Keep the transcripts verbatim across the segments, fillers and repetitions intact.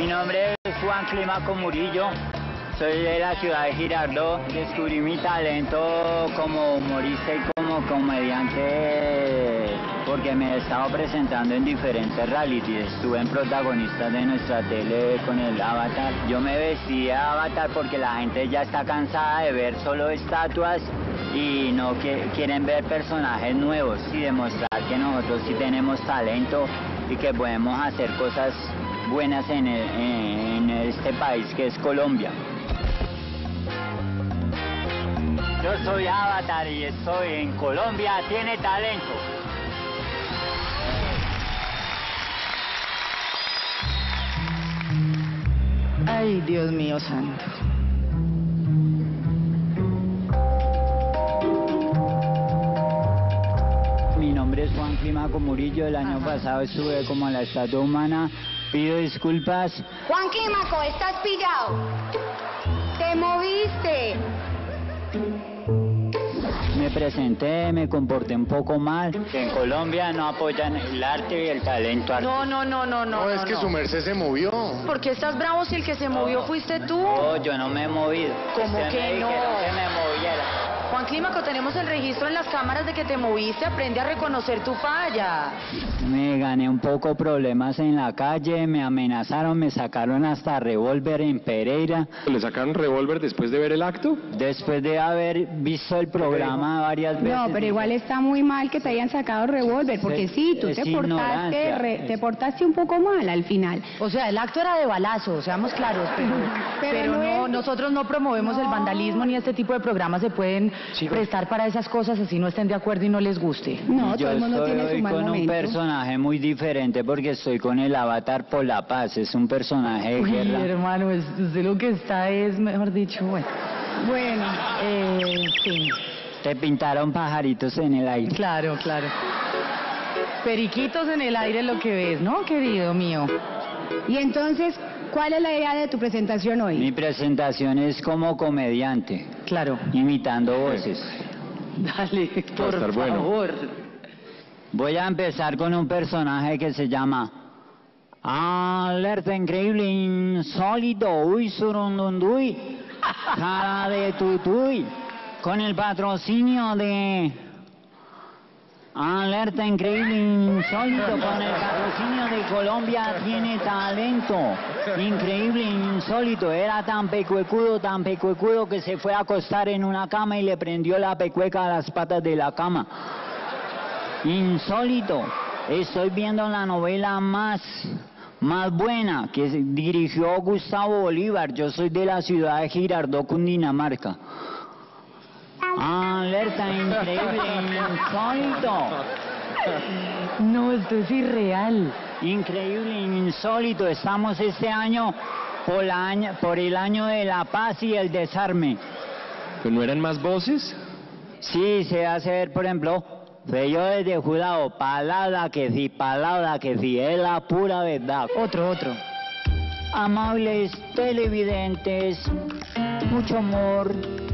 nombre es Juan Clímaco Murillo, soy de la ciudad de Girardot. Descubrí mi talento como humorista y como comediante porque me he estado presentando en diferentes realities. Estuve en protagonistas de nuestra tele con el Avatar. Yo me vestí de Avatar porque la gente ya está cansada de ver solo estatuas y no que, quieren ver personajes nuevos y demostrar que nosotros sí tenemos talento y que podemos hacer cosas buenas en, el, en este país que es Colombia. Yo soy Avatar y estoy en Colombia, tiene talento. Ay, Dios mío santo. Mi nombre es Juan Clímaco Murillo, el año Ajá. pasado estuve como en la estatua humana, pido disculpas. Juan Clímaco, estás pillado. Te moviste. Me presenté, me comporté un poco mal. En Colombia no apoyan el arte y el talento artístico. No, no, no, no, no. No, es que no. su merced se movió. ¿Por qué estás bravo si el que se movió fuiste tú? No, yo no me he movido. ¿Cómo Usted que me no? dijeron que me moviera. Juan Clímaco, tenemos el registro en las cámaras de que te moviste. Aprende a reconocer tu falla. Me gané un poco problemas en la calle, me amenazaron, me sacaron hasta revólver en Pereira. ¿Le sacaron revólver después de ver el acto? Después de haber visto el programa varias veces. No, pero igual está muy mal que te hayan sacado revólver, porque sí, tú es te portaste, re, te portaste un poco mal al final. O sea, el acto era de balazo, seamos claros, pero, Pero pero no no, es- nosotros no promovemos No. el vandalismo ni este tipo de programas se pueden Sí, prestar para esas cosas así no estén de acuerdo y no les guste. No, Yo todo el mundo estoy tiene su hoy mal con un momento. personaje muy diferente porque estoy con el Avatar por la Paz, es un personaje de Uy, guerra. hermano, es- usted lo que está es, mejor dicho, bueno. Bueno, Eh, sí, Te pintaron pajaritos en el aire. claro, claro. Periquitos en el aire lo que ves, ¿no, querido mío? y entonces, ¿cuál es la idea de tu presentación hoy? Mi presentación es como comediante, Claro. imitando voces. Dale, Va a por estar bueno. favor. Voy a empezar con un personaje que se llama Alerta Increíble Insólito, uy, surundunduy, cara de tutuy, con el patrocinio de Alerta Increíble Insólito, con el patrocinio de Colombia tiene talento. Increíble Insólito, era tan pecuecudo, tan pecuecudo que se fue a acostar en una cama y le prendió la pecueca a las patas de la cama. Insólito, estoy viendo la novela más, más buena que se- dirigió Gustavo Bolívar. Yo soy de la ciudad de Girardot, Cundinamarca. Alerta Increíble Insólito. No, esto es irreal. Increíble Insólito. Estamos este año por, la año por el año de la paz y el desarme. ¿Pero no eran más voces? Sí, se hace ver, por ejemplo, yo desde jurado, palabra que sí, palabra que sí, es la pura verdad. Otro, otro. Amables televidentes, mucho amor,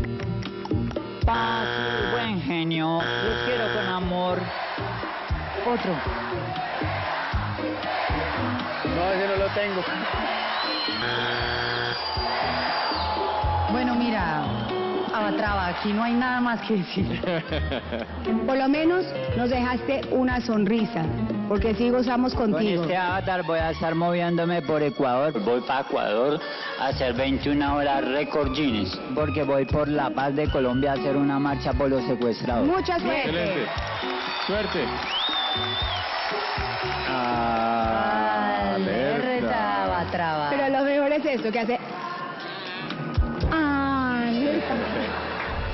paz y buen genio, los quiero con amor. Otro. No, ese no lo tengo. Bueno, mira, Abatraba, aquí no hay nada más que decir. Por lo menos nos dejaste una sonrisa, porque sí gozamos Con contigo. este avatar voy a estar moviéndome por Ecuador. Voy para Ecuador a hacer veintiuna horas récord Guinness, porque voy por la paz de Colombia a hacer una marcha por los secuestrados. Mucha suerte. Excelente. Suerte. Alerta, Abatraba. Pero lo mejor es esto, que hace